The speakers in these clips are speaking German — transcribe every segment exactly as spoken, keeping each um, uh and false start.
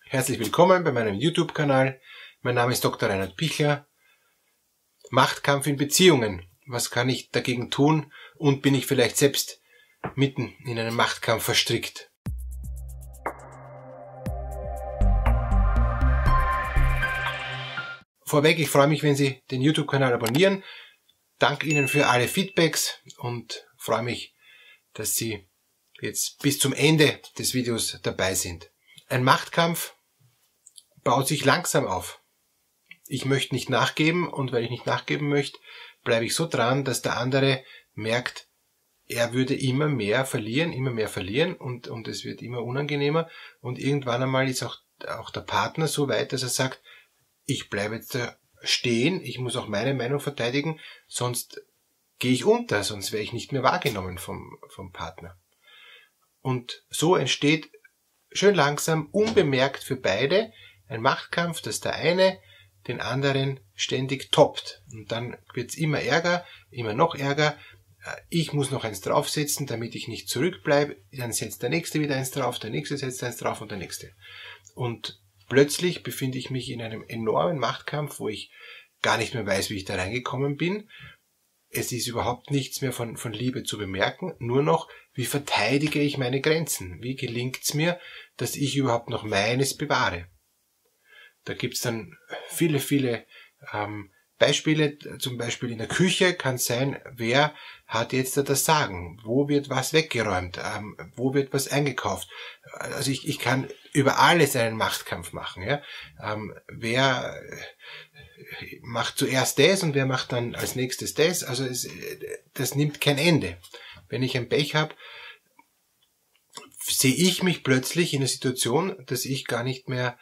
Herzlich willkommen bei meinem YouTube-Kanal. Mein Name ist Doktor Reinhard Pichler. Machtkampf in Beziehungen. Was kann ich dagegen tun? Und bin ich vielleicht selbst mitten in einem Machtkampf verstrickt? Vorweg, ich freue mich, wenn Sie den YouTube-Kanal abonnieren. Danke Ihnen für alle Feedbacks und freue mich, dass Sie jetzt bis zum Ende des Videos dabei sind. Ein Machtkampf baut sich langsam auf. Ich möchte nicht nachgeben und weil ich nicht nachgeben möchte, bleibe ich so dran, dass der andere merkt, er würde immer mehr verlieren, immer mehr verlieren und, und es wird immer unangenehmer und irgendwann einmal ist auch, auch der Partner so weit, dass er sagt, ich bleibe jetzt da stehen, ich muss auch meine Meinung verteidigen, sonst gehe ich unter, sonst wäre ich nicht mehr wahrgenommen vom, vom Partner. Und so entsteht schön langsam, unbemerkt für beide, ein Machtkampf, dass der eine den anderen ständig toppt. Und dann wird's immer ärger, immer noch ärger. Ich muss noch eins draufsetzen, damit ich nicht zurückbleibe. Dann setzt der nächste wieder eins drauf, der nächste setzt eins drauf und der nächste. Und plötzlich befinde ich mich in einem enormen Machtkampf, wo ich gar nicht mehr weiß, wie ich da reingekommen bin. Es ist überhaupt nichts mehr von, von Liebe zu bemerken, nur noch, wie verteidige ich meine Grenzen? Wie gelingt's mir, dass ich überhaupt noch meines bewahre? Da gibt's dann viele, viele ähm, Beispiele. Zum Beispiel in der Küche kann es sein, wer hat jetzt da das Sagen? Wo wird was weggeräumt? Ähm, wo wird was eingekauft? Also ich, ich kann über alles einen Machtkampf machen. Ja? Ähm, wer macht zuerst das und wer macht dann als nächstes das? Also es, das nimmt kein Ende. Wenn ich ein Pech habe, sehe ich mich plötzlich in der Situation, dass ich gar nicht mehr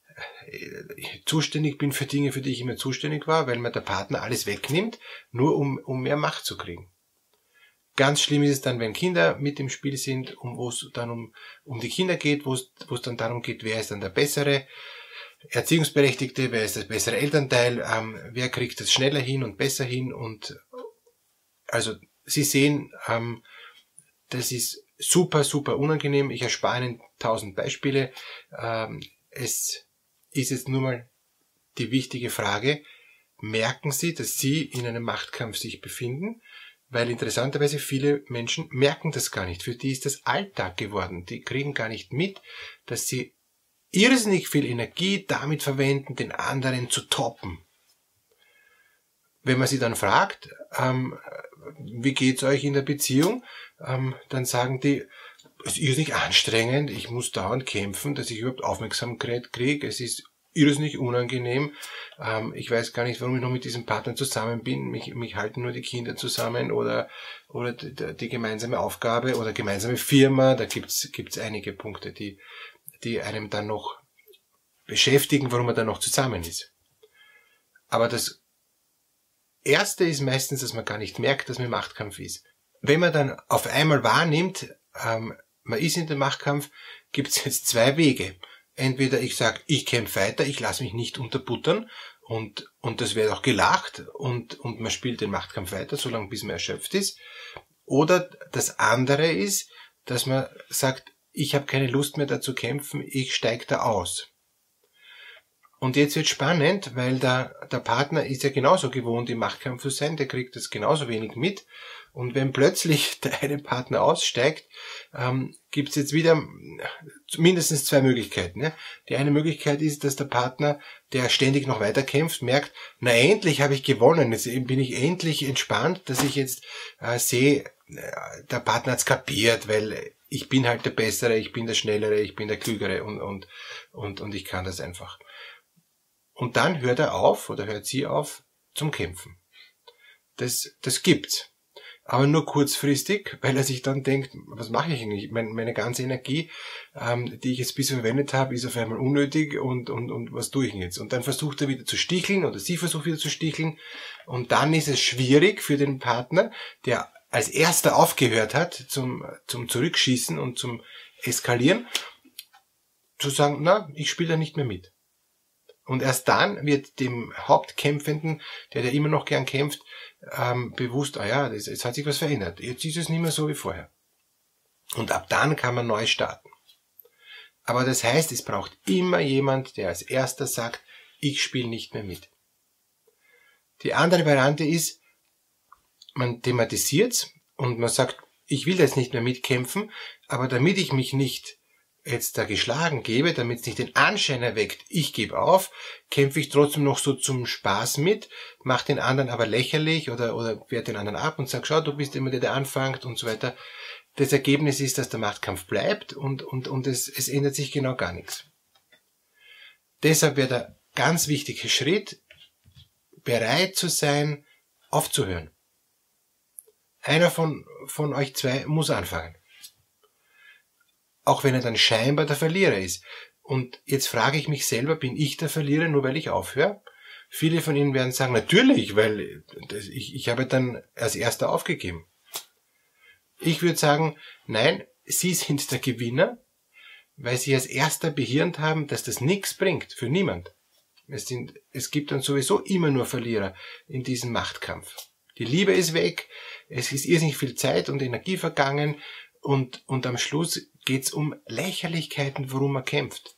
zuständig bin für Dinge, für die ich immer zuständig war, weil mir der Partner alles wegnimmt, nur um, um mehr Macht zu kriegen. Ganz schlimm ist es dann, wenn Kinder mit im Spiel sind, um, wo es dann um, um die Kinder geht, wo es, wo es dann darum geht, wer ist dann der bessere Erziehungsberechtigte, wer ist das bessere Elternteil, ähm, wer kriegt das schneller hin und besser hin und also Sie sehen, ähm, das ist super, super unangenehm. Ich erspare Ihnen tausend Beispiele. Ähm, es ist jetzt nur mal die wichtige Frage, merken Sie, dass Sie in einem Machtkampf sich befinden? Weil interessanterweise viele Menschen merken das gar nicht. Für die ist das Alltag geworden. Die kriegen gar nicht mit, dass sie irrsinnig viel Energie damit verwenden, den anderen zu toppen. Wenn man sie dann fragt, ähm, wie geht's euch in der Beziehung, ähm, dann sagen die, es ist irrsinnig anstrengend, ich muss dauernd kämpfen, dass ich überhaupt Aufmerksamkeit kriege, es ist irrsinnig unangenehm, ähm, ich weiß gar nicht, warum ich noch mit diesem Partner zusammen bin, mich, mich halten nur die Kinder zusammen oder oder die, die gemeinsame Aufgabe oder gemeinsame Firma, da gibt's gibt's einige Punkte, die die einem dann noch beschäftigen, warum man dann noch zusammen ist. Aber das Erste ist meistens, dass man gar nicht merkt, dass man im Machtkampf ist. Wenn man dann auf einmal wahrnimmt, ähm, man ist in dem Machtkampf, gibt es jetzt zwei Wege. Entweder ich sage, ich kämpfe weiter, ich lasse mich nicht unterbuttern und und das wird auch gelacht und und man spielt den Machtkampf weiter, solange bis man erschöpft ist. Oder das andere ist, dass man sagt, ich habe keine Lust mehr da zu kämpfen, ich steige da aus. Und jetzt wird spannend, weil der, der Partner ist ja genauso gewohnt, im Machtkampf zu sein, der kriegt das genauso wenig mit. Und wenn plötzlich der eine Partner aussteigt, ähm, gibt es jetzt wieder mindestens zwei Möglichkeiten. Ne? Die eine Möglichkeit ist, dass der Partner, der ständig noch weiter kämpft, merkt, na endlich habe ich gewonnen, jetzt bin ich endlich entspannt, dass ich jetzt äh, sehe, der Partner hat's kapiert, weil ich bin halt der Bessere, ich bin der Schnellere, ich bin der Klügere und, und, und, und ich kann das einfach. Und dann hört er auf oder hört sie auf zum Kämpfen. Das, das gibt's. Aber nur kurzfristig, weil er sich dann denkt, was mache ich eigentlich? Meine, meine ganze Energie, ähm, die ich jetzt bisher verwendet habe, ist auf einmal unnötig und, und, und was tue ich denn jetzt? Und dann versucht er wieder zu sticheln oder sie versucht wieder zu sticheln. Und dann ist es schwierig für den Partner, der als erster aufgehört hat zum, zum Zurückschießen und zum Eskalieren, zu sagen, na, ich spiele da nicht mehr mit. Und erst dann wird dem Hauptkämpfenden, der der immer noch gern kämpft, ähm, bewusst, ah ja, das, jetzt hat sich was verändert. Jetzt ist es nicht mehr so wie vorher. Und ab dann kann man neu starten. Aber das heißt, es braucht immer jemand, der als erster sagt, ich spiele nicht mehr mit. Die andere Variante ist, man thematisiert und man sagt, ich will jetzt nicht mehr mitkämpfen, aber damit ich mich nicht jetzt da geschlagen gebe, damit es nicht den Anschein erweckt, ich gebe auf, kämpfe ich trotzdem noch so zum Spaß mit, mache den anderen aber lächerlich oder, oder wehrt den anderen ab und sage, schau, du bist immer der, der anfängt und so weiter. Das Ergebnis ist, dass der Machtkampf bleibt und, und, und es, es ändert sich genau gar nichts. Deshalb wäre der ganz wichtige Schritt, bereit zu sein, aufzuhören. Einer von, von euch zwei muss anfangen. Auch wenn er dann scheinbar der Verlierer ist. Und jetzt frage ich mich selber, bin ich der Verlierer, nur weil ich aufhöre? Viele von Ihnen werden sagen, natürlich, weil das, ich, ich habe dann als erster aufgegeben. Ich würde sagen, nein, Sie sind der Gewinner, weil Sie als erster behirnt haben, dass das nichts bringt, für niemand. Es, sind, es gibt dann sowieso immer nur Verlierer in diesem Machtkampf. Die Liebe ist weg, es ist irrsinnig viel Zeit und Energie vergangen und, und am Schluss geht es um Lächerlichkeiten, worum man kämpft.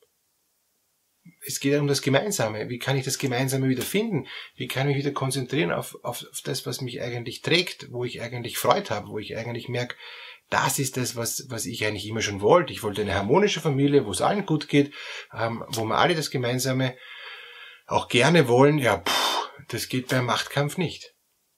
Es geht um das Gemeinsame. Wie kann ich das Gemeinsame wieder finden? Wie kann ich mich wieder konzentrieren auf, auf, auf das, was mich eigentlich trägt, wo ich eigentlich Freude habe, wo ich eigentlich merke, das ist das, was, was ich eigentlich immer schon wollte. Ich wollte eine harmonische Familie, wo es allen gut geht, ähm, wo wir alle das Gemeinsame auch gerne wollen. Ja, puh, das geht beim Machtkampf nicht.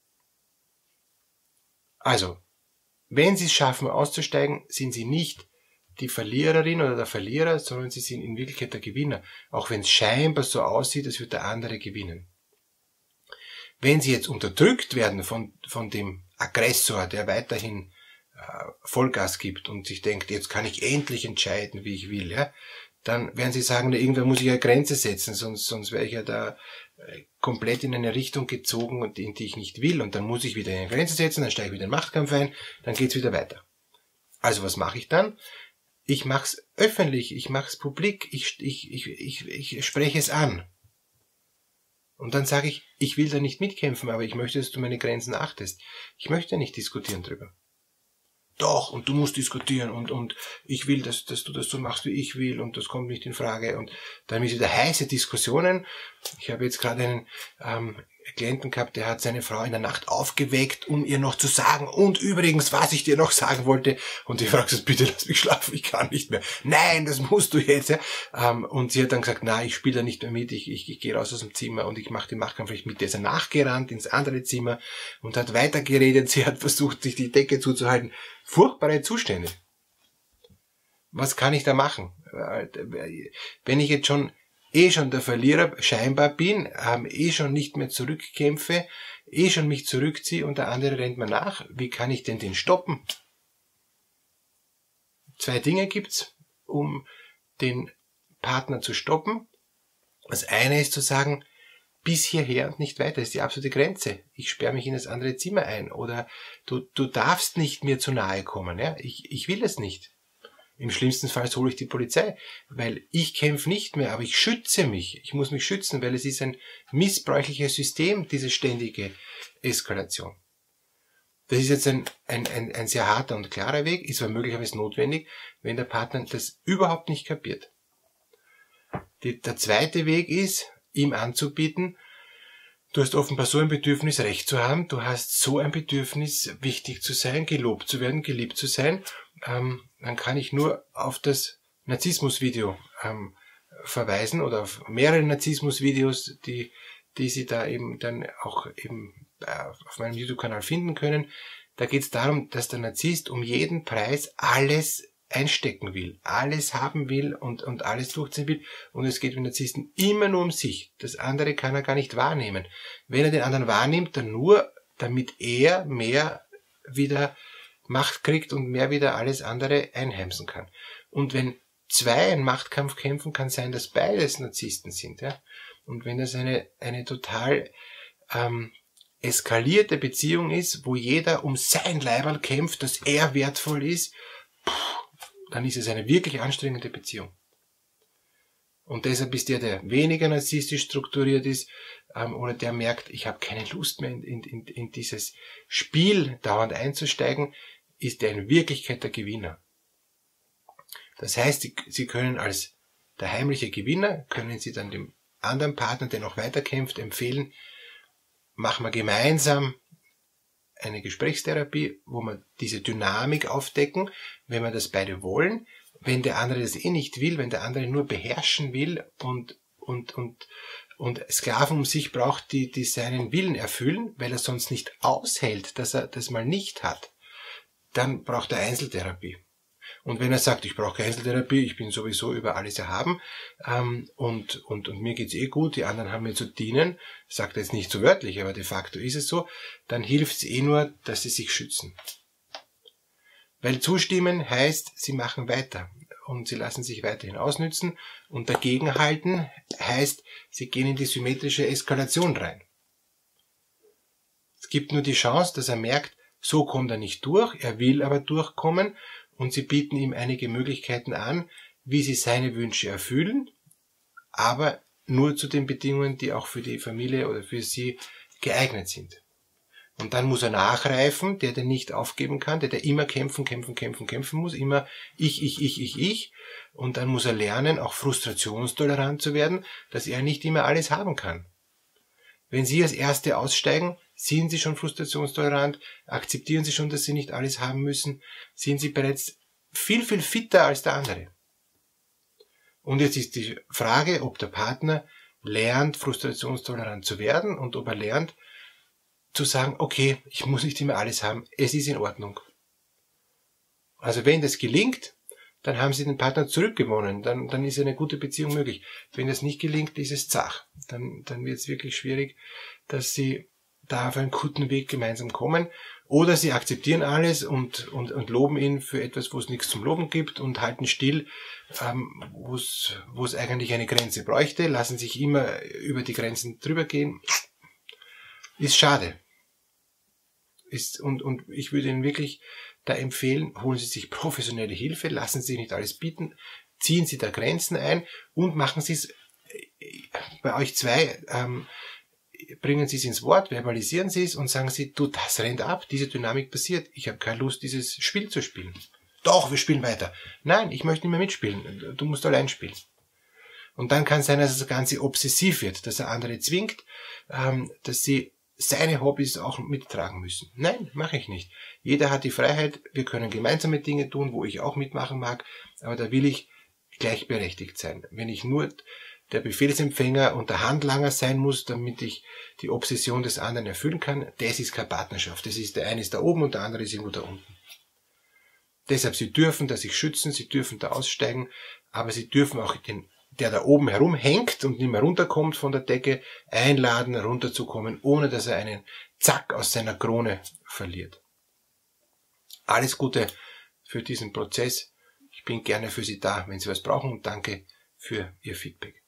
Also, wenn Sie es schaffen auszusteigen, sind Sie nicht die Verliererin oder der Verlierer, sondern Sie sind in Wirklichkeit der Gewinner. Auch wenn es scheinbar so aussieht, als würde der andere gewinnen. Wenn Sie jetzt unterdrückt werden von, von dem Aggressor, der weiterhin äh, Vollgas gibt und sich denkt, jetzt kann ich endlich entscheiden, wie ich will, ja, dann werden Sie sagen, na, irgendwann muss ich eine Grenze setzen, sonst, sonst wäre ich ja da äh, komplett in eine Richtung gezogen, in die ich nicht will. Und dann muss ich wieder eine Grenze setzen, dann steige ich wieder in den Machtkampf ein, dann geht's wieder weiter. Also was mache ich dann? Ich mache es öffentlich, ich mache es publik, ich, ich, ich, ich, ich spreche es an. Und dann sage ich, ich will da nicht mitkämpfen, aber ich möchte, dass du meine Grenzen achtest. Ich möchte nicht diskutieren drüber. Doch, und du musst diskutieren und, und ich will, dass, dass du das so machst, wie ich will und das kommt nicht in Frage. Und dann ist wieder heiße Diskussionen. Ich habe jetzt gerade einen ähm, Klienten gehabt, der hat seine Frau in der Nacht aufgeweckt, um ihr noch zu sagen, und übrigens, was ich dir noch sagen wollte. Und die Frau sagt, bitte lass mich schlafen, ich kann nicht mehr. Nein, das musst du jetzt. Ja. Ähm, und sie hat dann gesagt, na, ich spiele da nicht mehr mit, ich, ich, ich gehe raus aus dem Zimmer und ich mache den Machtkampf nicht mit. Der ist nachgerannt ins andere Zimmer und hat weitergeredet. Sie hat versucht, sich die Decke zuzuhalten. Furchtbare Zustände. Was kann ich da machen? Wenn ich jetzt schon eh schon der Verlierer scheinbar bin, ähm, eh schon nicht mehr zurückkämpfe, eh schon mich zurückziehe und der andere rennt mir nach, wie kann ich denn den stoppen? Zwei Dinge gibt's, um den Partner zu stoppen. Das eine ist zu sagen, bis hierher und nicht weiter, das ist die absolute Grenze. Ich sperre mich in das andere Zimmer ein oder du, du darfst nicht mir zu nahe kommen. Ja? Ich, ich will es nicht. Im schlimmsten Fall hole ich die Polizei, weil ich kämpfe nicht mehr, aber ich schütze mich. Ich muss mich schützen, weil es ist ein missbräuchliches System, diese ständige Eskalation. Das ist jetzt ein, ein, ein, ein sehr harter und klarer Weg, ist aber möglicherweise notwendig, wenn der Partner das überhaupt nicht kapiert. Die, der zweite Weg ist, ihm anzubieten, du hast offenbar so ein Bedürfnis, Recht zu haben, du hast so ein Bedürfnis, wichtig zu sein, gelobt zu werden, geliebt zu sein, ähm, dann kann ich nur auf das Narzissmus-Video ähm, verweisen oder auf mehrere Narzissmus-Videos, die, die Sie da eben dann auch eben äh, auf meinem YouTube-Kanal finden können. Da geht es darum, dass der Narzisst um jeden Preis alles einstecken will, alles haben will und, und alles durchziehen will. Und es geht mit Narzissten immer nur um sich. Das andere kann er gar nicht wahrnehmen. Wenn er den anderen wahrnimmt, dann nur, damit er mehr wieder Macht kriegt und mehr wieder alles andere einheimsen kann. Und wenn zwei einen Machtkampf kämpfen, kann sein, dass beides Narzissten sind. Ja? Und wenn das eine, eine total ähm, eskalierte Beziehung ist, wo jeder um sein Leiberl kämpft, dass er wertvoll ist, dann ist es eine wirklich anstrengende Beziehung. Und deshalb ist der, der weniger narzisstisch strukturiert ist, ähm, oder der merkt, ich habe keine Lust mehr in, in, in dieses Spiel dauernd einzusteigen, ist der in Wirklichkeit der Gewinner. Das heißt, Sie, Sie können als der heimliche Gewinner, können Sie dann dem anderen Partner, der noch weiterkämpft, empfehlen, machen wir gemeinsam eine Gesprächstherapie, wo wir diese Dynamik aufdecken, wenn wir das beide wollen. Wenn der andere das eh nicht will, wenn der andere nur beherrschen will und, und, und, und Sklaven um sich braucht, die, die seinen Willen erfüllen, weil er sonst nicht aushält, dass er das mal nicht hat, dann braucht er Einzeltherapie. Und wenn er sagt, ich brauche keine Einzeltherapie, ich bin sowieso über alles erhaben ähm, und, und, und mir geht's eh gut, die anderen haben mir zu dienen, sagt er jetzt nicht so wörtlich, aber de facto ist es so, dann hilft's eh nur, dass sie sich schützen. Weil zustimmen heißt, sie machen weiter und sie lassen sich weiterhin ausnützen, und dagegenhalten heißt, sie gehen in die symmetrische Eskalation rein. Es gibt nur die Chance, dass er merkt, so kommt er nicht durch, er will aber durchkommen, und sie bieten ihm einige Möglichkeiten an, wie sie seine Wünsche erfüllen, aber nur zu den Bedingungen, die auch für die Familie oder für sie geeignet sind. Und dann muss er nachreifen, der der nicht aufgeben kann, der der immer kämpfen, kämpfen, kämpfen, kämpfen muss, immer ich, ich, ich, ich, ich. Und dann muss er lernen, auch frustrationstolerant zu werden, dass er nicht immer alles haben kann. Wenn Sie als Erste aussteigen, sind Sie schon frustrationstolerant, akzeptieren Sie schon, dass Sie nicht alles haben müssen, sind Sie bereits viel, viel fitter als der andere. Und jetzt ist die Frage, ob der Partner lernt, frustrationstolerant zu werden und ob er lernt, zu sagen, okay, ich muss nicht immer alles haben, es ist in Ordnung. Also wenn das gelingt, dann haben Sie den Partner zurückgewonnen, dann, dann ist eine gute Beziehung möglich. Wenn das nicht gelingt, ist es zach. Dann, dann wird es wirklich schwierig, dass Sie da auf einen guten Weg gemeinsam kommen. Oder Sie akzeptieren alles und, und, und loben ihn für etwas, wo es nichts zum Loben gibt, und halten still, ähm, wo es, wo es eigentlich eine Grenze bräuchte, lassen sich immer über die Grenzen drüber gehen. Ist schade. Ist, und, und ich würde Ihnen wirklich da empfehlen, holen Sie sich professionelle Hilfe, lassen Sie sich nicht alles bieten, ziehen Sie da Grenzen ein und machen Sie es bei euch zwei, ähm, bringen Sie es ins Wort, verbalisieren Sie es und sagen Sie, du, das rennt ab, diese Dynamik passiert, ich habe keine Lust, dieses Spiel zu spielen. Doch, wir spielen weiter. Nein, ich möchte nicht mehr mitspielen, du musst allein spielen. Und dann kann es sein, dass das Ganze obsessiv wird, dass er andere zwingt, ähm, dass sie seine Hobbys auch mittragen müssen. Nein, mache ich nicht. Jeder hat die Freiheit, wir können gemeinsame Dinge tun, wo ich auch mitmachen mag, aber da will ich gleichberechtigt sein. Wenn ich nur der Befehlsempfänger und der Handlanger sein muss, damit ich die Obsession des anderen erfüllen kann, das ist keine Partnerschaft. Das ist, der eine ist da oben und der andere ist irgendwo da unten. Deshalb, Sie dürfen da sich schützen, Sie dürfen da aussteigen, aber Sie dürfen auch den, der da oben herumhängt und nicht mehr runterkommt von der Decke, einladen, runterzukommen, ohne dass er einen Zack aus seiner Krone verliert. Alles Gute für diesen Prozess. Ich bin gerne für Sie da, wenn Sie was brauchen, und danke für Ihr Feedback.